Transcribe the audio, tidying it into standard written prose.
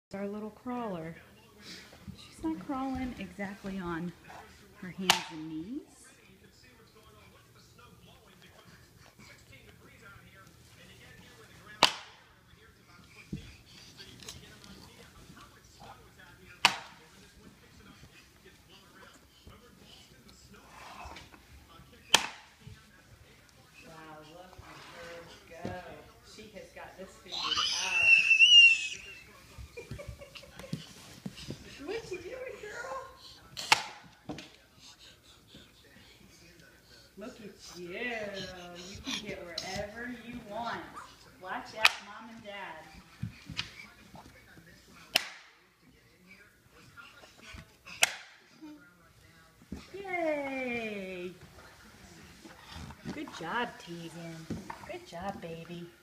Our little crawler. She's not crawling exactly on her hands and knees. Wow, look at her go. She has got this figured out. What you doing, girl? Look at you. You can get wherever you want. Watch out, Mom and Dad. Yay! Good job, Tegan. Good job, baby.